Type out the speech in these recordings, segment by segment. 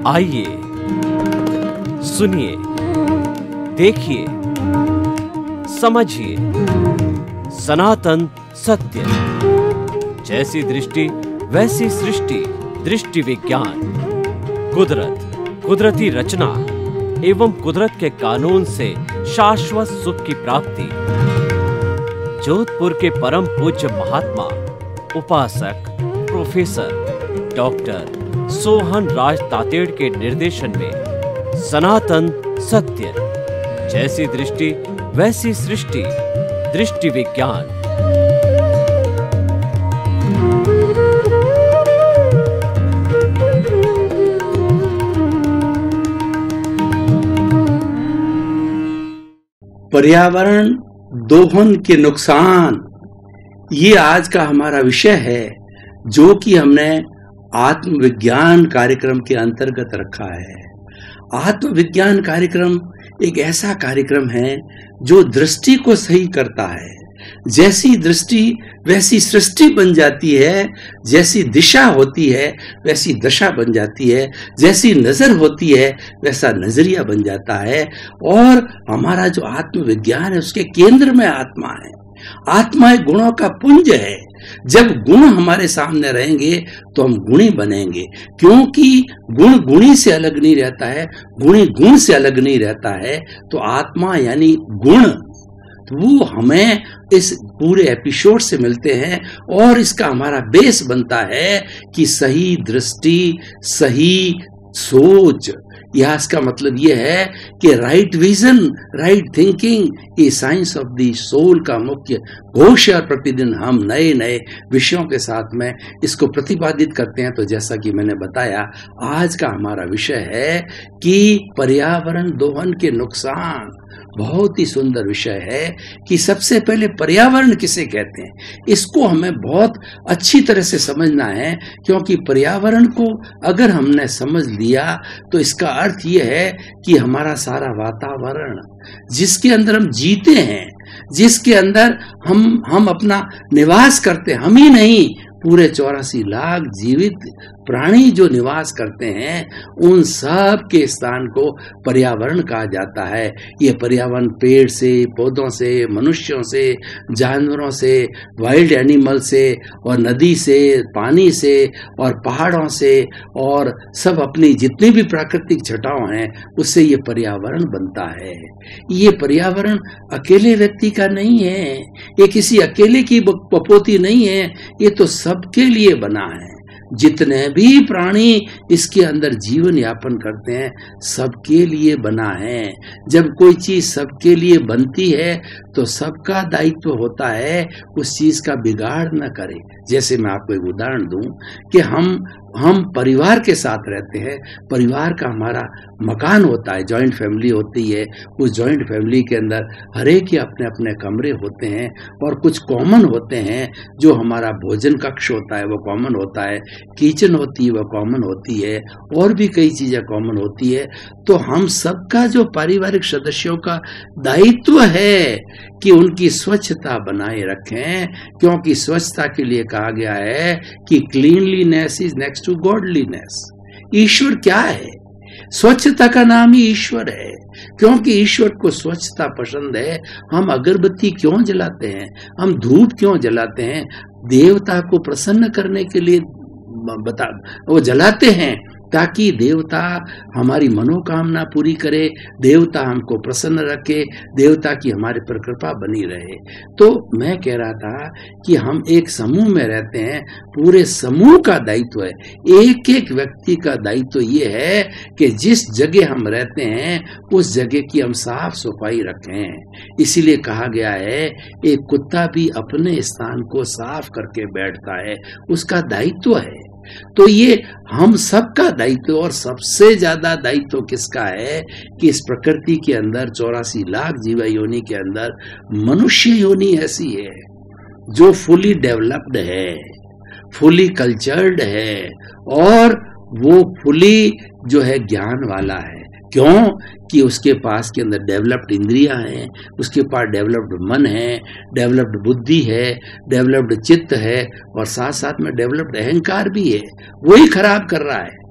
आइए, सुनिए, देखिए, समझिए सनातन सत्य। जैसी दृष्टि वैसी सृष्टि, दृष्टि विज्ञान। कुदरत, कुदरती रचना एवं कुदरत के कानून से शाश्वत सुख की प्राप्ति। जोधपुर के परम पूज्य महात्मा उपासक प्रोफेसर डॉक्टर सोहन राज तातेड़ के निर्देशन में सनातन सत्य। जैसी दृष्टि वैसी सृष्टि, दृष्टि विज्ञान। पर्यावरण दोहन के नुकसान, ये आज का हमारा विषय है, जो कि हमने आत्मविज्ञान कार्यक्रम के अंतर्गत रखा है। आत्मविज्ञान कार्यक्रम एक ऐसा कार्यक्रम है जो दृष्टि को सही करता है। जैसी दृष्टि वैसी सृष्टि बन जाती है, जैसी दिशा होती है वैसी दशा बन जाती है, जैसी नजर होती है वैसा नजरिया बन जाता है। और हमारा जो आत्मविज्ञान है उसके केंद्र में आत्मा है। आत्मा एक गुणों का पुंज है। जब गुण हमारे सामने रहेंगे तो हम गुणी बनेंगे, क्योंकि गुण गुणी से अलग नहीं रहता है, गुणी गुण से अलग नहीं रहता है। तो आत्मा यानी गुण, तो वो हमें इस पूरे एपिसोड से मिलते हैं और इसका हमारा बेस बनता है कि सही दृष्टि, सही सोच। यह इसका मतलब यह है कि राइट विजन, राइट थिंकिंग, ये साइंस ऑफ द सोल का मुख्य घोष है। प्रतिदिन हम नए नए विषयों के साथ में इसको प्रतिपादित करते हैं। तो जैसा कि मैंने बताया, आज का हमारा विषय है कि पर्यावरण दोहन के नुकसान। बहुत ही सुंदर विषय है कि सबसे पहले पर्यावरण किसे कहते हैं, इसको हमें बहुत अच्छी तरह से समझना है। क्योंकि पर्यावरण को अगर हमने समझ लिया तो इसका अर्थ यह है कि हमारा सारा वातावरण जिसके अंदर हम जीते हैं, जिसके अंदर हम अपना निवास करते हैं, हम ही नहीं, पूरे 84 लाख जीवित प्राणी जो निवास करते हैं, उन सब के स्थान को पर्यावरण कहा जाता है। ये पर्यावरण पेड़ से, पौधों से, मनुष्यों से, जानवरों से, वाइल्ड एनिमल से, और नदी से, पानी से, और पहाड़ों से, और सब अपनी जितनी भी प्राकृतिक छटाओं हैं उससे ये पर्यावरण बनता है। ये पर्यावरण अकेले व्यक्ति का नहीं है, ये किसी अकेले की पपोती नहीं है, ये तो सबके लिए बना है। जितने भी प्राणी इसके अंदर जीवन यापन करते हैं सबके लिए बना है। जब कोई चीज सबके लिए बनती है तो सबका दायित्व होता है उस चीज का बिगाड़ न करे। जैसे मैं आपको एक उदाहरण दूं कि हम परिवार के साथ रहते हैं, परिवार का हमारा मकान होता है, जॉइंट फैमिली होती है। उस जॉइंट फैमिली के अंदर हर एक के अपने अपने कमरे होते हैं और कुछ कॉमन होते हैं। जो हमारा भोजन कक्ष होता है वो कॉमन होता है, किचन होती है वो कॉमन होती है, और भी कई चीजें कॉमन होती है। तो हम सबका जो पारिवारिक सदस्यों का दायित्व है कि उनकी स्वच्छता बनाए रखें, क्योंकि स्वच्छता के लिए कहा गया है कि cleanliness is next to godliness. ईश्वर क्या है? स्वच्छता का नाम ही ईश्वर है, क्योंकि ईश्वर को स्वच्छता पसंद है। हम अगरबत्ती क्यों जलाते हैं, हम धूप क्यों जलाते हैं? देवता को प्रसन्न करने के लिए वो जलाते हैं, ताकि देवता हमारी मनोकामना पूरी करे, देवता हमको प्रसन्न रखे, देवता की हमारे पर कृपा बनी रहे। तो मैं कह रहा था कि हम एक समूह में रहते हैं, पूरे समूह का दायित्व है, एक एक व्यक्ति का दायित्व ये है कि जिस जगह हम रहते हैं उस जगह की हम साफ सफाई रखें। इसीलिए कहा गया है एक कुत्ता भी अपने स्थान को साफ करके बैठता है, उसका दायित्व है। तो ये हम सबका दायित्व, और सबसे ज्यादा दायित्व किसका है कि इस प्रकृति के अंदर 84 लाख जीवा योनि के अंदर मनुष्य योनि ऐसी है जो फुली डेवलप्ड है, फुली कल्चर्ड है, और वो फुली जो है ज्ञान वाला है। क्यों कि उसके पास के अंदर डेवलप्ड इंद्रियां हैं, उसके पास डेवलप्ड मन है, डेवलप्ड बुद्धि है, डेवलप्ड चित्त है, और साथ साथ में डेवलप्ड अहंकार भी है। वही खराब कर रहा है।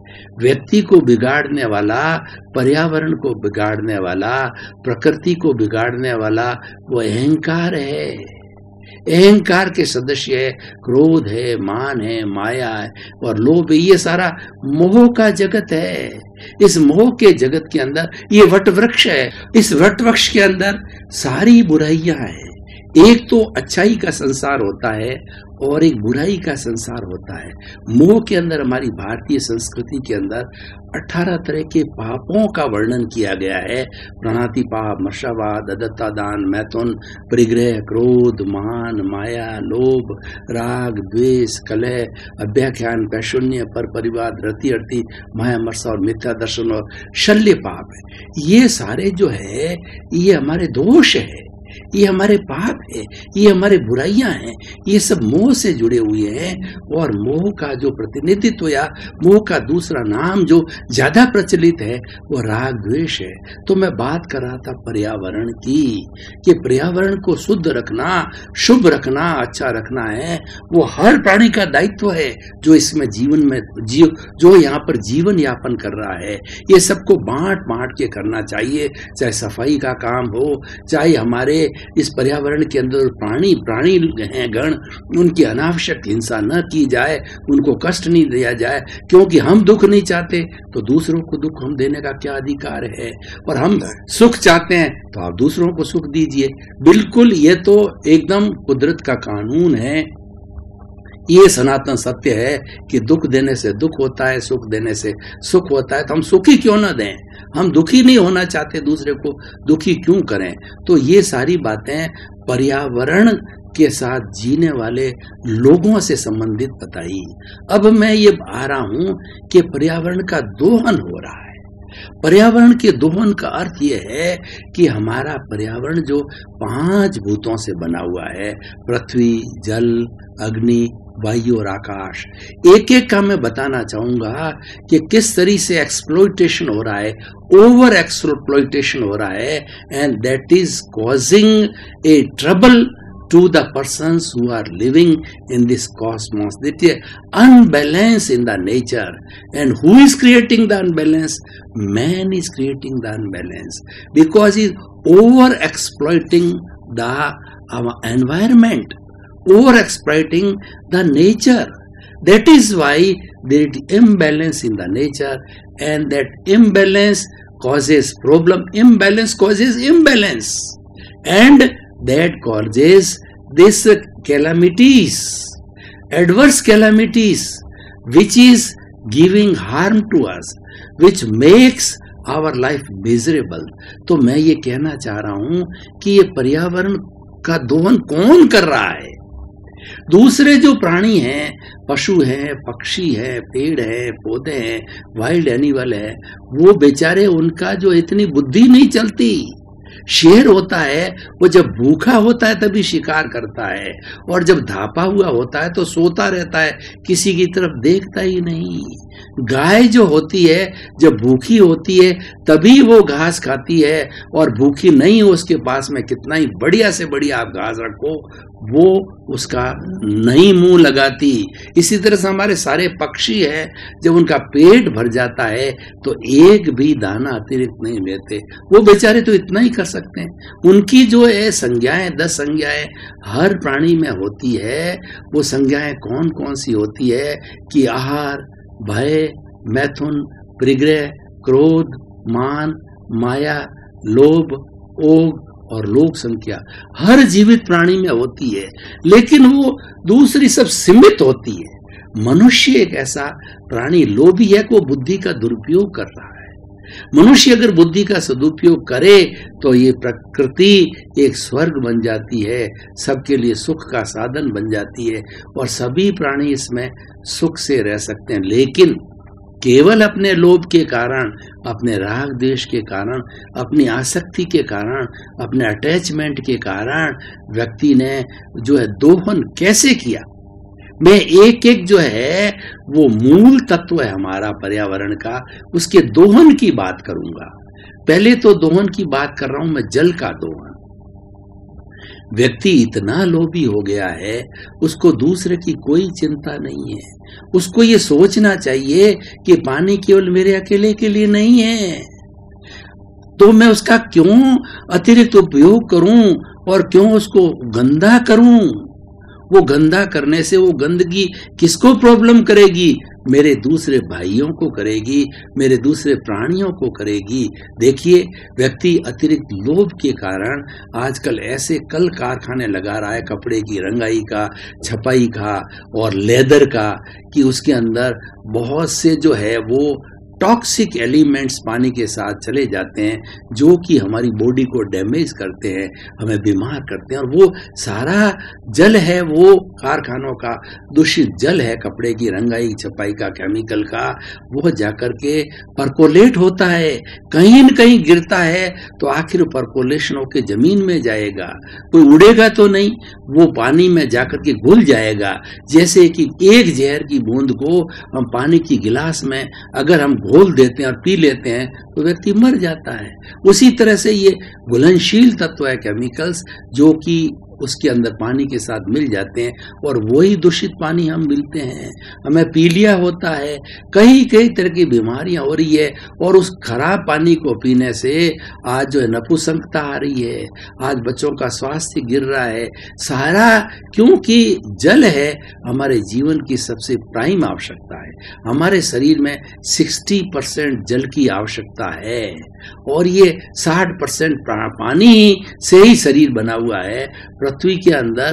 व्यक्ति को बिगाड़ने वाला, पर्यावरण को बिगाड़ने वाला, प्रकृति को बिगाड़ने वाला वो अहंकार है। अहंकार के सदस्य है क्रोध है, मान है, माया है और लोभ है। ये सारा मोह का जगत है। इस मोह के जगत के अंदर ये वट वृक्ष है। इस वट वृक्ष के अंदर सारी बुराइयां हैं। एक तो अच्छाई का संसार होता है और एक बुराई का संसार होता है। मोह के अंदर हमारी भारतीय संस्कृति के अंदर 18 तरह के पापों का वर्णन किया गया है। प्रणति पाप, मर्शावाद, अदत्ता दान, मैथुन, परिग्रह, क्रोध, मान, माया, लोभ, राग, द्वेष, कलह, अभ्याख्यान, पैशून्य, पर परिवाद, रति अर्थी, माया, मर्सा और मिथ्या दर्शन और शल्य पाप है। ये सारे जो है ये हमारे दोष है, ये हमारे पाप है, ये हमारे बुराइयां हैं। ये सब मोह से जुड़े हुए हैं और मोह का जो प्रतिनिधित्व या मोह का दूसरा नाम जो ज्यादा प्रचलित है वो राग द्वेष है। तो मैं बात कर रहा था पर्यावरण की कि पर्यावरण को शुद्ध रखना, शुभ रखना, अच्छा रखना है वो हर प्राणी का दायित्व है जो इसमें जीवन में जो यहाँ पर जीवन यापन कर रहा है। ये सबको बांट बांट के करना चाहिए, चाहे सफाई का काम हो, चाहे हमारे इस पर्यावरण के अंदर प्राणी हैं गण, उनकी अनावश्यक हिंसा न की जाए, उनको कष्ट नहीं दिया जाए, क्योंकि हम दुख नहीं चाहते तो दूसरों को दुख हम देने का क्या अधिकार है। और हम सुख चाहते हैं तो आप दूसरों को सुख दीजिए। बिल्कुल, ये तो एकदम कुदरत का कानून है। ये सनातन सत्य है कि दुख देने से दुख होता है, सुख देने से सुख होता है। तो हम सुखी क्यों ना दें? हम दुखी नहीं होना चाहते, दूसरे को दुखी क्यों करें? तो ये सारी बातें पर्यावरण के साथ जीने वाले लोगों से संबंधित बताई। अब मैं ये आ रहा हूं कि पर्यावरण का दोहन हो रहा है। पर्यावरण के दोहन का अर्थ यह है कि हमारा पर्यावरण जो 5 भूतों से बना हुआ है, पृथ्वी, जल, अग्नि, वायु और आकाश, एक एक का मैं बताना चाहूंगा कि किस तरह से एक्सप्लॉइटेशन हो रहा है, ओवर एक्सप्लॉइटेशन हो रहा है, and that is causing a trouble to the persons who are living in this cosmos. That is unbalance in the nature. And who is creating the unbalance? Man is creating the unbalance because he is over exploiting our environment, over exploiting the nature. That is why there is imbalance in the nature, and that imbalance causes problem. Imbalance causes imbalance, and that causes this calamities, adverse calamities, which is giving harm to us, which makes our life miserable. तो मैं ये कहना चाह रहा हूं कि ये पर्यावरण का दोहन कौन कर रहा है? दूसरे जो प्राणी हैं, पशु हैं, पक्षी हैं, पेड़ हैं, पौधे हैं, वाइल्ड एनिमल है, वो बेचारे उनका जो इतनी बुद्धि नहीं चलती। शेर होता है वो जब भूखा होता है तभी शिकार करता है, और जब धापा हुआ होता है तो सोता रहता है, किसी की तरफ देखता ही नहीं। गाय जो होती है जब भूखी होती है तभी वो घास खाती है, और भूखी नहीं हो उसके पास में कितना ही बढ़िया से बढ़िया आप घास रखो वो उसका नहीं मुंह लगाती। इसी तरह से हमारे सारे पक्षी हैं, जब उनका पेट भर जाता है तो एक भी दाना अतिरिक्त नहीं लेते। वो बेचारे तो इतना ही कर सकते हैं। उनकी जो है संज्ञाएं, 10 संज्ञाएं हर प्राणी में होती है। वो संज्ञाएं कौन कौन सी होती है कि आहार, भय, मैथुन, परिग्रह, क्रोध, मान, माया, लोभ, ओग और लोक संख्या हर जीवित प्राणी में होती है, लेकिन वो दूसरी सब सीमित होती है। मनुष्य एक ऐसा प्राणी लोभी है कि वो बुद्धि का दुरुपयोग कर रहा है। मनुष्य अगर बुद्धि का सदुपयोग करे तो ये प्रकृति एक स्वर्ग बन जाती है, सबके लिए सुख का साधन बन जाती है, और सभी प्राणी इसमें सुख से रह सकते हैं। लेकिन केवल अपने लोभ के कारण, अपने राग द्वेष के कारण, अपनी आसक्ति के कारण, अपने अटैचमेंट के कारण व्यक्ति ने जो है दोहन कैसे किया। मैं एक एक जो है वो मूल तत्व है हमारा पर्यावरण का, उसके दोहन की बात करूंगा। पहले तो दोहन की बात कर रहा हूं मैं जल का दोहन। व्यक्ति इतना लोभी हो गया है, उसको दूसरे की कोई चिंता नहीं है। उसको ये सोचना चाहिए कि पानी केवल मेरे अकेले के लिए नहीं है, तो मैं उसका क्यों अतिरिक्त उपयोग करूं और क्यों उसको गंदा करूं। वो गंदा करने से वो गंदगी किसको प्रॉब्लम करेगी? मेरे दूसरे भाइयों को करेगी, मेरे दूसरे प्राणियों को करेगी। देखिए, व्यक्ति अतिरिक्त लोभ के कारण आजकल ऐसे कल कारखाने लगा रहा है कपड़े की रंगाई का, छपाई का और लेदर का, कि उसके अंदर बहुत से जो है वो टॉक्सिक एलिमेंट्स पानी के साथ चले जाते हैं, जो कि हमारी बॉडी को डैमेज करते हैं, हमें बीमार करते हैं। और वो सारा जल है, वो कारखानों का दूषित जल है, कपड़े की रंगाई छपाई का, केमिकल का, वो जाकर के परकोलेट होता है, कहीं न कहीं गिरता है, तो आखिर परकोलेशन होकर जमीन में जाएगा। कोई उड़ेगा तो नहीं, वो पानी में जाकर के घुल जाएगा। जैसे कि एक जहर की बूंद को हम पानी की गिलास में अगर हम घोल देते हैं और पी लेते हैं तो व्यक्ति मर जाता है। उसी तरह से ये घुलनशील तत्व है केमिकल्स, जो कि उसके अंदर पानी के साथ मिल जाते हैं और वही दूषित पानी हम मिलते हैं। हमें पीलिया होता है, कई कई तरह की बीमारियां हो रही है, और उस खराब पानी को पीने से आज जो है नपुंसकता आ रही है, आज बच्चों का स्वास्थ्य गिर रहा है सारा, क्योंकि जल है हमारे जीवन की सबसे प्राइम आवश्यकता है। हमारे शरीर में 60% जल की आवश्यकता है, और ये 60% पानी से ही शरीर बना हुआ है। पृथ्वी के अंदर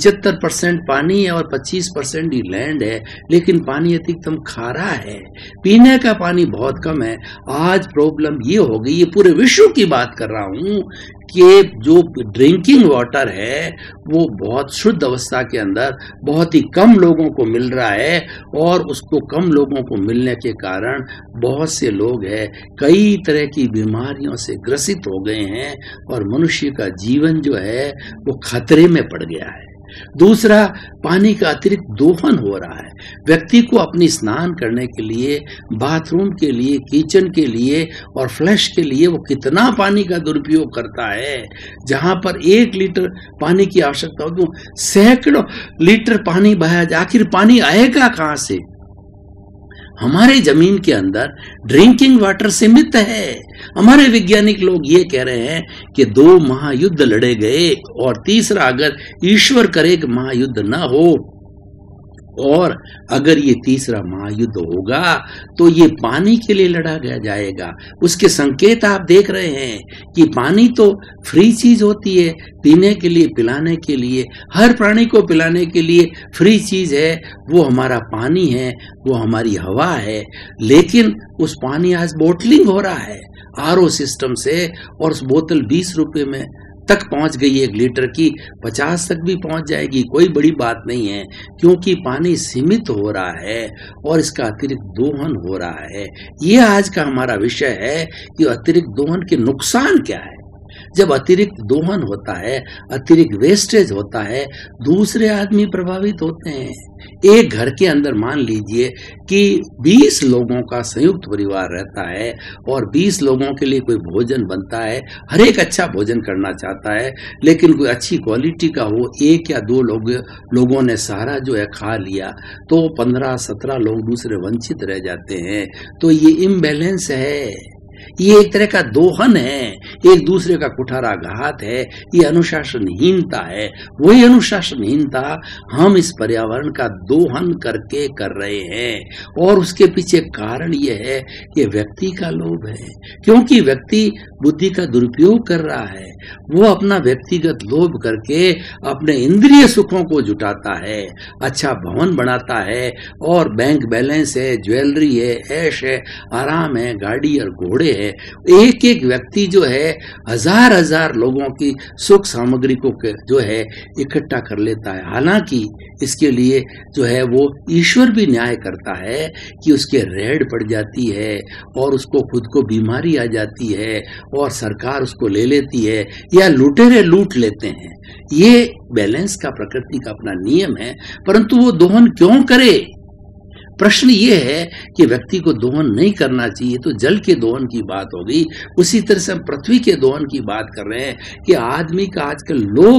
75% पानी है और 25% ही लैंड है, लेकिन पानी अधिकतम खारा है, पीने का पानी बहुत कम है। आज प्रॉब्लम ये हो गई, ये पूरे विश्व की बात कर रहा हूं, कि जो ड्रिंकिंग वाटर है वो बहुत शुद्ध अवस्था के अंदर बहुत ही कम लोगों को मिल रहा है, और उसको कम लोगों को मिलने के कारण बहुत से लोग हैं कई तरह की बीमारियों से ग्रसित हो गए हैं, और मनुष्य का जीवन जो है वो खतरे में पड़ गया है। दूसरा, पानी का अतिरिक्त दोहन हो रहा है। व्यक्ति को अपनी स्नान करने के लिए, बाथरूम के लिए, किचन के लिए और फ्लश के लिए वो कितना पानी का दुरुपयोग करता है। जहां पर 1 लीटर पानी की आवश्यकता होगी, सैकड़ों लीटर पानी बहाया जाए। आखिर पानी आएगा कहां से? हमारे जमीन के अंदर ड्रिंकिंग वाटर सीमित है। हमारे वैज्ञानिक लोग ये कह रहे हैं कि 2 महायुद्ध लड़े गए, और तीसरा अगर ईश्वर करे कि महायुद्ध न हो, और अगर ये तीसरा महायुद्ध होगा तो ये पानी के लिए लड़ा गया जाएगा। उसके संकेत आप देख रहे हैं कि पानी तो फ्री चीज होती है, पीने के लिए, पिलाने के लिए, हर प्राणी को पिलाने के लिए फ्री चीज है, वो हमारा पानी है, वो हमारी हवा है। लेकिन उस पानी आज बोटलिंग हो रहा है आरओ सिस्टम से, और उस बोतल 20 रुपए में तक पहुंच गई, 1 लीटर की 50 तक भी पहुंच जाएगी, कोई बड़ी बात नहीं है, क्योंकि पानी सीमित हो रहा है और इसका अतिरिक्त दोहन हो रहा है। ये आज का हमारा विषय है कि अतिरिक्त दोहन के नुकसान क्या है। जब अतिरिक्त दोहन होता है, अतिरिक्त वेस्टेज होता है, दूसरे आदमी प्रभावित होते हैं। एक घर के अंदर मान लीजिए कि 20 लोगों का संयुक्त परिवार रहता है, और 20 लोगों के लिए कोई भोजन बनता है, हर एक अच्छा भोजन करना चाहता है, लेकिन कोई अच्छी क्वालिटी का हो, 1 या 2 लोगों ने सारा जो है खा लिया, तो 15-17 लोग दूसरे वंचित रह जाते हैं। तो ये इम्बैलेंस है, ये एक तरह का दोहन है, एक दूसरे का कुठाराघात है, ये अनुशासनहीनता है। वही अनुशासनहीनता हम इस पर्यावरण का दोहन करके कर रहे हैं, और उसके पीछे कारण ये है कि व्यक्ति का लोभ है, क्योंकि व्यक्ति बुद्धि का दुरुपयोग कर रहा है। वो अपना व्यक्तिगत लोभ करके अपने इंद्रिय सुखों को जुटाता है, अच्छा भवन बनाता है, और बैंक बैलेंस है, ज्वेलरी है, ऐश है, आराम है, गाड़ी और घोड़े है। एक एक व्यक्ति जो है हजार लोगों की सुख सामग्री को जो है इकट्ठा कर लेता है। हालांकि इसके लिए जो है वो ईश्वर भी न्याय करता है कि उसके रेड पड़ जाती है, और उसको खुद को बीमारी आ जाती है, और सरकार उसको ले लेती है, या लुटेरे लूट लेते हैं। ये बैलेंस का, प्रकृति का अपना नियम है, परंतु वो दोहन क्यों करे? प्रश्न ये है कि व्यक्ति को दोहन नहीं करना चाहिए, तो जल के दोहन की बात हो गई। उसी तरह से हम पृथ्वी के दोहन की बात कर रहे हैं कि आदमी का आजकल लोभ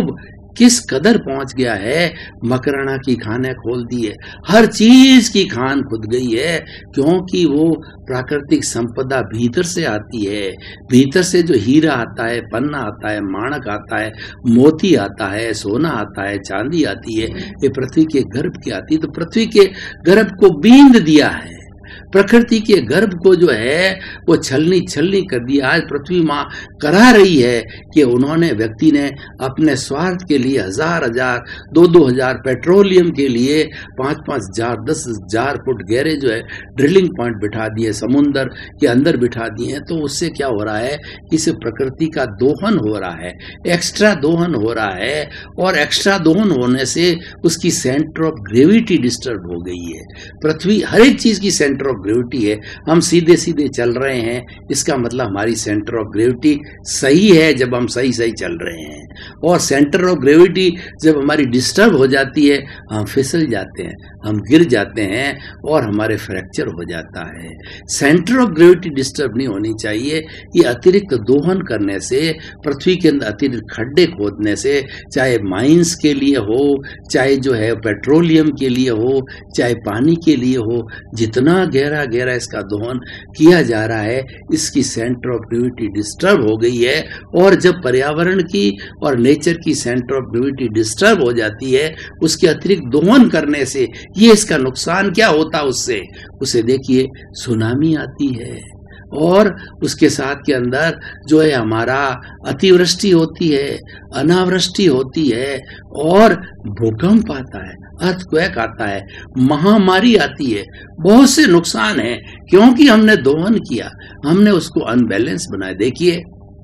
किस कदर पहुंच गया है, मकराना की खाने खोल दी है, हर चीज की खान खुद गई है, क्योंकि वो प्राकृतिक संपदा भीतर से आती है। भीतर से जो हीरा आता है, पन्ना आता है, माणक आता है, मोती आता है, सोना आता है, चांदी आती है, ये पृथ्वी के गर्भ की आती है। तो पृथ्वी के गर्भ को बींद दिया है, प्रकृति के गर्भ को जो है वो छलनी छलनी कर दिया। आज पृथ्वी माँ करा रही है कि उन्होंने, व्यक्ति ने अपने स्वार्थ के लिए 1000-1000, 2-2000 पेट्रोलियम के लिए 5-5000, 10,000 फुट गहरे जो है ड्रिलिंग पॉइंट बिठा दिए, समुन्द्र के अंदर बिठा दिए हैं। तो उससे क्या हो रहा है, इसे प्रकृति का दोहन हो रहा है, एक्स्ट्रा दोहन हो रहा है, और एक्स्ट्रा दोहन होने से उसकी सेंटर ऑफ ग्रेविटी डिस्टर्ब हो गई है। पृथ्वी हर एक चीज की सेंटर ऑफ ग्रेविटी है। हम सीधे सीधे चल रहे हैं, इसका मतलब हमारी सेंटर ऑफ ग्रेविटी सही है जब हम सही सही चल रहे हैं, और सेंटर ऑफ ग्रेविटी जब हमारी डिस्टर्ब हो जाती है, हम फिसल जाते हैं, हम गिर जाते हैं और हमारे फ्रैक्चर हो जाता है। सेंटर ऑफ ग्रेविटी डिस्टर्ब नहीं होनी चाहिए। ये अतिरिक्त दोहन करने से, पृथ्वी के अंदर अतिरिक्त खड्डे खोदने से, चाहे माइंस के लिए हो, चाहे जो है पेट्रोलियम के लिए हो, चाहे पानी के लिए हो, जितना गहरा गहरा इसका दोहन किया जा रहा है, इसकी सेंटर ऑफ ग्रेविटी डिस्टर्ब हो गई है। और जब पर्यावरण की और नेचर की सेंटर ऑफ ग्रेविटी डिस्टर्ब हो जाती है, उसके अतिरिक्त दोहन करने से ये इसका नुकसान क्या होता, उससे उसे देखिए सुनामी आती है, और उसके साथ के अंदर जो है हमारा अतिवृष्टि होती है, अनावृष्टि होती है, और भूकंप आता है, अर्थक्वेक आता है, महामारी आती है, बहुत से नुकसान है, क्योंकि हमने दोहन किया, हमने उसको अनबैलेंस बनाया। देखिए,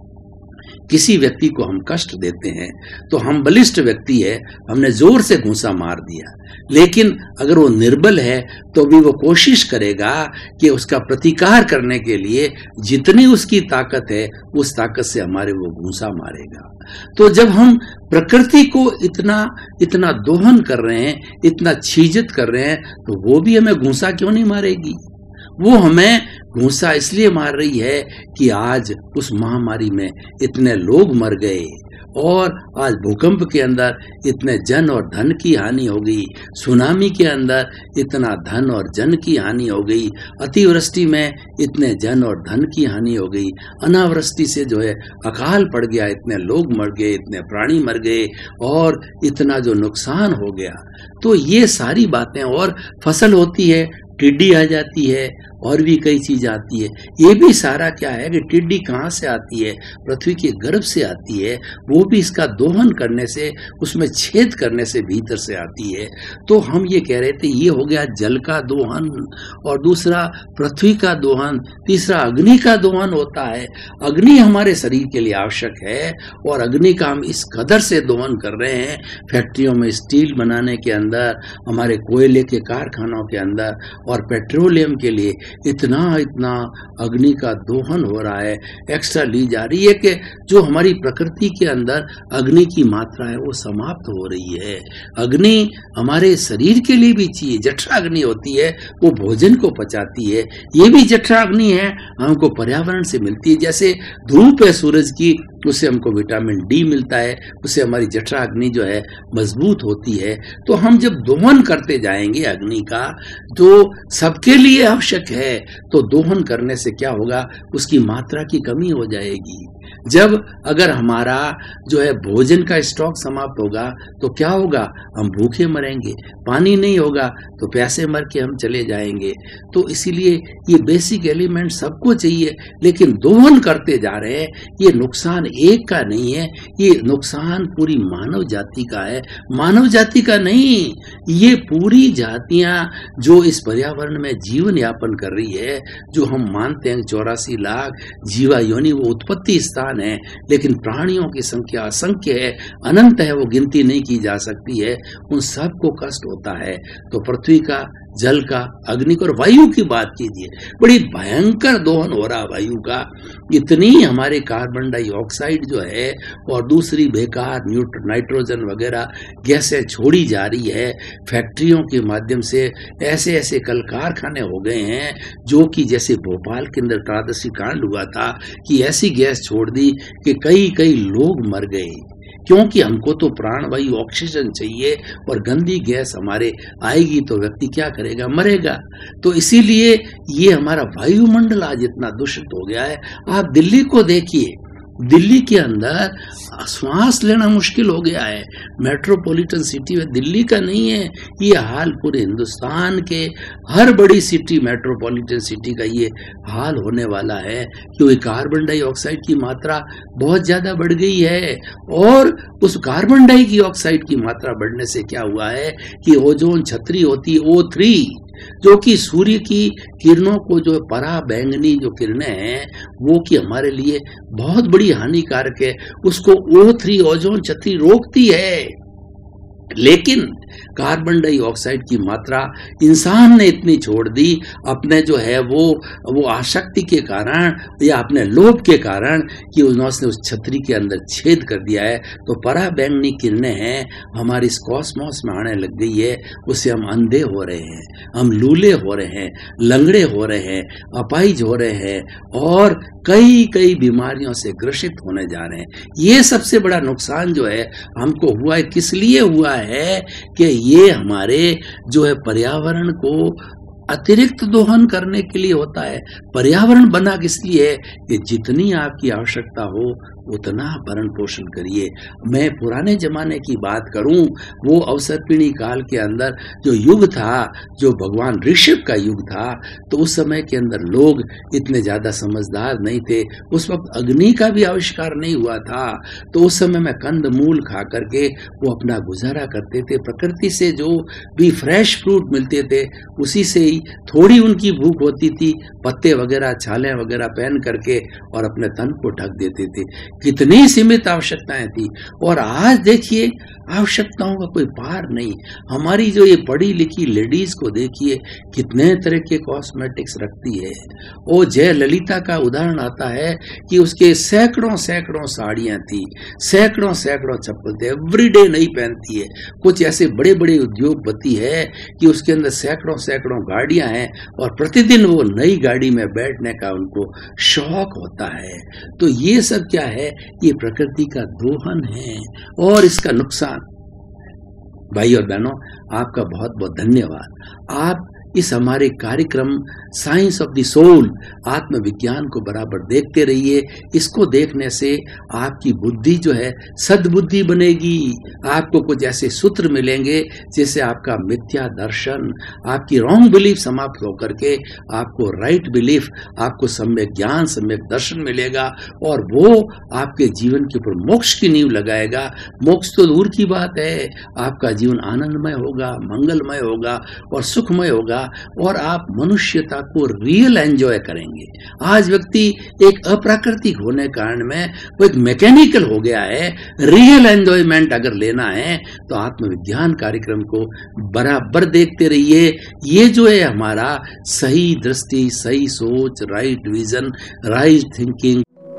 किसी व्यक्ति को हम कष्ट देते हैं तो हम बलिष्ठ व्यक्ति है, हमने जोर से घूंसा मार दिया, लेकिन अगर वो निर्बल है तो भी वो कोशिश करेगा कि उसका प्रतिकार करने के लिए जितनी उसकी ताकत है उस ताकत से हमारे वो घूंसा मारेगा। तो जब हम प्रकृति को इतना दोहन कर रहे हैं, इतना छीजत कर रहे हैं, तो वो भी हमें घूंसा क्यों नहीं मारेगी? वो हमें घूंसा इसलिए मार रही है कि आज उस महामारी में इतने लोग मर गए, और आज भूकंप के अंदर इतने जन और धन की हानि हो गई, सुनामी के अंदर इतना धन और जन की हानि हो गई, अतिवृष्टि में इतने जन और धन की हानि हो गई, अनावृष्टि से जो है अकाल पड़ गया, इतने लोग मर गए, इतने प्राणी मर गए, और इतना जो नुकसान हो गया। तो ये सारी बातें, और फसल होती है, टिड्डी आ जाती है, और भी कई चीज आती है। ये भी सारा क्या है कि टिड्डी कहाँ से आती है? पृथ्वी के गर्भ से आती है, वो भी इसका दोहन करने से, उसमें छेद करने से भीतर से आती है। तो हम ये कह रहे थे, ये हो गया जल का दोहन, और दूसरा पृथ्वी का दोहन, तीसरा अग्नि का दोहन होता है। अग्नि हमारे शरीर के लिए आवश्यक है, और अग्नि का हम इस कदर से दोहन कर रहे हैं, फैक्ट्रियों में स्टील बनाने के अंदर, हमारे कोयले के कारखानों के अंदर, और पेट्रोलियम के लिए इतना अग्नि का दोहन हो रहा है, एक्स्ट्रा ली जा रही है कि जो हमारी प्रकृति के अंदर अग्नि की मात्रा है वो समाप्त हो रही है। अग्नि हमारे शरीर के लिए भी चाहिए, जठरा अग्नि होती है, वो भोजन को पचाती है, ये भी जठरा अग्नि है, हमको पर्यावरण से मिलती है। जैसे धूप है सूरज की, उससे हमको विटामिन डी मिलता है, उससे हमारी जठरा अग्नि जो है मजबूत होती है। तो हम जब दोहन करते जाएंगे अग्नि का, जो सबके लिए आवश्यक है, तो दोहन करने से क्या होगा, उसकी मात्रा की कमी हो जाएगी। जब अगर हमारा जो है भोजन का स्टॉक समाप्त होगा तो क्या होगा, हम भूखे मरेंगे, पानी नहीं होगा तो प्यासे मर के हम चले जाएंगे। तो इसीलिए ये बेसिक एलिमेंट सबको चाहिए, लेकिन दोहन करते जा रहे हैं। ये नुकसान एक का नहीं है, ये नुकसान पूरी मानव जाति का है, मानव जाति का नहीं, ये पूरी जातियां जो इस पर्यावरण में जीवन यापन कर रही है, जो हम मानते हैं 84 लाख जीवा योनि वो उत्पत्ति स्थान है, लेकिन प्राणियों की संख्या असंख्य है, अनंत है, वो गिनती नहीं की जा सकती है, उन सबको कष्ट होता है। तो पृथ्वी का, जल का, अग्नि का और वायु की बात कीजिए, बड़ी भयंकर दोहन हो रहा वायु का। इतनी हमारे कार्बन डाइऑक्साइड जो है और दूसरी बेकार नाइट्रोजन वगैरह गैसें छोड़ी जा रही है फैक्ट्रियों के माध्यम से। ऐसे ऐसे कल कारखाने हो गए हैं जो कि जैसे भोपाल के अंदर त्रासदी कांड हुआ था कि ऐसी गैस छोड़ दी कि कई लोग मर गए, क्योंकि हमको तो प्राणवायु ऑक्सीजन चाहिए और गंदी गैस हमारे आएगी तो व्यक्ति क्या करेगा, मरेगा। तो इसीलिए ये हमारा वायुमंडल आज इतना दूषित हो गया है। आप दिल्ली को देखिए, दिल्ली के अंदर श्वास लेना मुश्किल हो गया है। मेट्रोपॉलिटन सिटी में दिल्ली का नहीं है ये हाल, पूरे हिंदुस्तान के हर बड़ी सिटी, मेट्रोपॉलिटन सिटी का ये हाल होने वाला है, क्योंकि कार्बन डाइऑक्साइड की मात्रा बहुत ज्यादा बढ़ गई है। और उस कार्बन डाइऑक्साइड की मात्रा बढ़ने से क्या हुआ है कि ओजोन छतरी होती है O3, जो कि सूर्य की किरणों को, जो परा बैंगनी जो किरणें हैं वो कि हमारे लिए बहुत बड़ी हानिकारक है, उसको O3 ओजोन छतरी रोकती है। लेकिन कार्बन डाइऑक्साइड की मात्रा इंसान ने इतनी छोड़ दी अपने जो है वो आसक्ति के कारण या अपने लोभ के कारण कि उन्होंने उस छतरी के अंदर छेद कर दिया है। तो परा बैंगनी किरणें हैं हमारी इस कॉस्मोस में आने लग गई है, उससे हम अंधे हो रहे हैं, हम लूले हो रहे हैं, लंगड़े हो रहे हैं, अपाहिज हो रहे हैं और कई बीमारियों से ग्रसित होने जा रहे हैं। ये सबसे बड़ा नुकसान जो है हमको हुआ है, किस लिए हुआ है कि ये हमारे जो है पर्यावरण को अतिरिक्त दोहन करने के लिए होता है। पर्यावरण बना किस लिए है कि जितनी आपकी आवश्यकता हो उतना भरण पोषण करिए। मैं पुराने जमाने की बात करूं, वो अवसर्पिणी काल के अंदर जो युग था, जो भगवान ऋषभ का युग था, तो उस समय के अंदर लोग इतने ज्यादा समझदार नहीं थे। उस वक्त अग्नि का भी आविष्कार नहीं हुआ था, तो उस समय में कंद मूल खा करके वो अपना गुजारा करते थे। प्रकृति से जो भी फ्रेश फ्रूट मिलते थे उसी से ही थोड़ी उनकी भूख होती थी, पत्ते वगैरह छाले वगैरह पहन करके और अपने तन को ढक देते थे। कितनी सीमित आवश्यकताएं थी। और आज देखिए आवश्यकताओं का कोई पार नहीं। हमारी जो ये पढ़ी लिखी लेडीज को देखिए कितने तरह के कॉस्मेटिक्स रखती है। वो जय ललिता का उदाहरण आता है कि उसके सैकड़ों साड़ियां थी, सैकड़ों चप्पल थे, एवरीडे नहीं पहनती है। कुछ ऐसे बड़े बड़े उद्योगपति है कि उसके अंदर सैकड़ों गाड़ियां हैं और प्रतिदिन वो नई गाड़ी में बैठने का उनको शौक होता है। तो ये सब क्या है, ये प्रकृति का दोहन है और इसका नुकसान। भाई और बहनों, आपका बहुत बहुत धन्यवाद। आप इस हमारे कार्यक्रम साइंस ऑफ द सोल, आत्मविज्ञान को बराबर देखते रहिए। इसको देखने से आपकी बुद्धि जो है सद्बुद्धि बनेगी। आपको कुछ ऐसे सूत्र मिलेंगे जिससे आपका मिथ्या दर्शन, आपकी रॉन्ग बिलीफ समाप्त होकर के आपको राइट बिलीफ, आपको सम्यक ज्ञान, सम्यक दर्शन मिलेगा और वो आपके जीवन के ऊपर मोक्ष की नींव लगाएगा। मोक्ष तो दूर की बात है, आपका जीवन आनंदमय होगा, मंगलमय होगा और सुखमय होगा और आप मनुष्यता को रियल एंजॉय करेंगे। आज व्यक्ति एक अप्राकृतिक होने कारण में वो एक मैकेनिकल हो गया है। रियल एंजॉयमेंट अगर लेना है तो आत्मविज्ञान कार्यक्रम को बराबर देखते रहिए। ये जो है हमारा सही दृष्टि, सही सोच, राइट विजन, राइट थिंकिंग।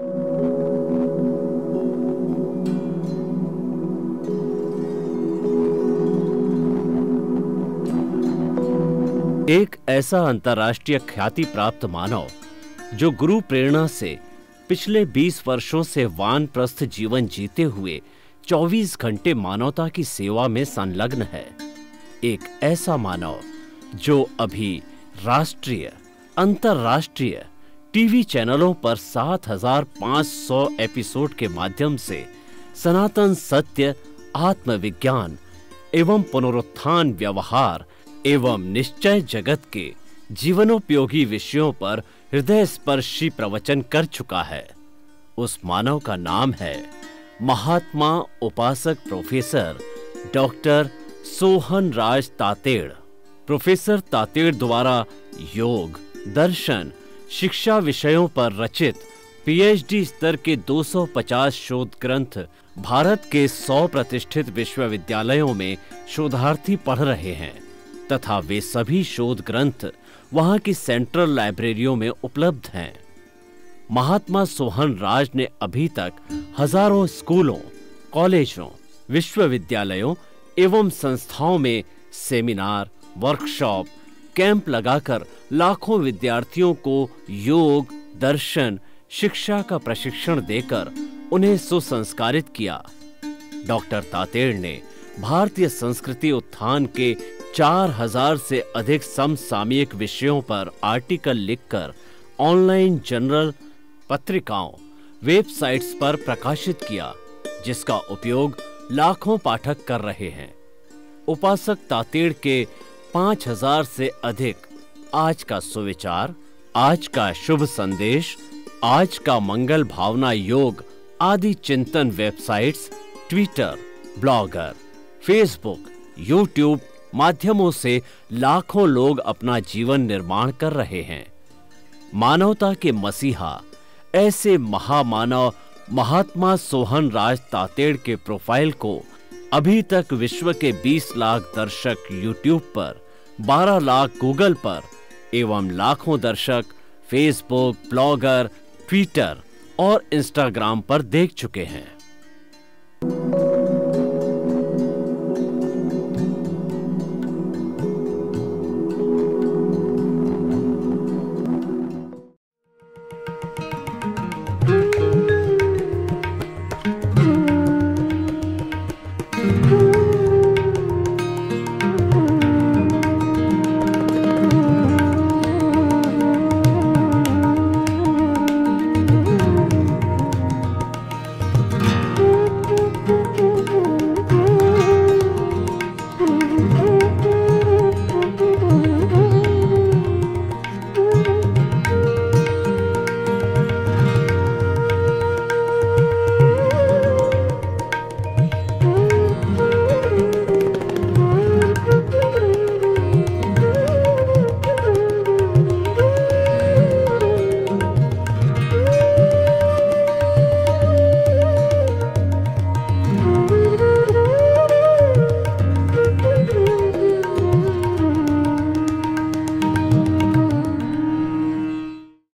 एक ऐसा अंतर्राष्ट्रीय ख्याति प्राप्त मानव जो गुरु प्रेरणा से पिछले 20 वर्षों से वानप्रस्थ जीवन जीते हुए 24 घंटे मानवता की सेवा में संलग्न है। एक ऐसा मानव जो अभी राष्ट्रीय, अंतर्राष्ट्रीय टीवी चैनलों पर 7,500 एपिसोड के माध्यम से सनातन सत्य, आत्मविज्ञान एवं पुनरुत्थान, व्यवहार एवं निश्चय जगत के जीवनोपयोगी विषयों पर हृदय स्पर्शी प्रवचन कर चुका है। उस मानव का नाम है महात्मा उपासक professor doctor Sohan Raj Tated. Professor Tated द्वारा योग, दर्शन, शिक्षा विषयों पर रचित PhD स्तर के 250 शोध ग्रंथ भारत के 100 प्रतिष्ठित विश्वविद्यालयों में शोधार्थी पढ़ रहे हैं तथा वे सभी शोध ग्रंथ वहां की सेंट्रल लाइब्रेरियों में उपलब्ध हैं। महात्मा सोहन राज ने अभी तक हजारों स्कूलों, कॉलेजों, विश्वविद्यालयों एवं संस्थाओं में सेमिनार, वर्कशॉप, कैंप लगाकर लाखों विद्यार्थियों को योग, दर्शन, शिक्षा का प्रशिक्षण देकर उन्हें सुसंस्कारित किया। डॉक्टर तातेड़ ने भारतीय संस्कृति उत्थान के 4000 से अधिक समसामयिक विषयों पर आर्टिकल लिखकर ऑनलाइन जर्नल, पत्रिकाओं, वेबसाइट्स पर प्रकाशित किया, जिसका उपयोग लाखों पाठक कर रहे हैं। उपासक तातेड़ के 5000 से अधिक आज का सुविचार, आज का शुभ संदेश, आज का मंगल भावना योग आदि चिंतन websites, Twitter, Blogger, Facebook, YouTube माध्यमों से लाखों लोग अपना जीवन निर्माण कर रहे हैं। मानवता के मसीहा ऐसे महामानव महात्मा सोहन राज तातेड़ के प्रोफाइल को अभी तक विश्व के 20 लाख दर्शक यूट्यूब पर, 12 लाख गूगल पर एवं लाखों दर्शक फेसबुक, ब्लॉगर, ट्विटर और इंस्टाग्राम पर देख चुके हैं।